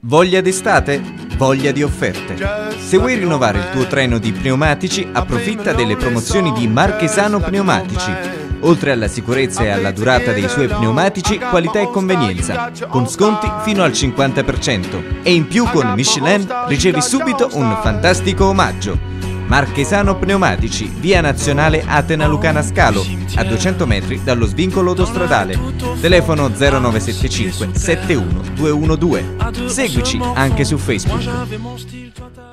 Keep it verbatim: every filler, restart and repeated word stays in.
Voglia d'estate? Voglia di offerte? Se vuoi rinnovare il tuo treno di pneumatici, approfitta delle promozioni di Marchesano Pneumatici. Oltre alla sicurezza e alla durata dei suoi pneumatici, qualità e convenienza, con sconti fino al cinquanta per cento. E in più con Michelin ricevi subito un fantastico omaggio. Marchesano Pneumatici, via nazionale Atena Lucana Scalo, a duecento metri dallo svincolo autostradale. Telefono zero nove sette cinque sette uno due uno due. Seguici anche su Facebook.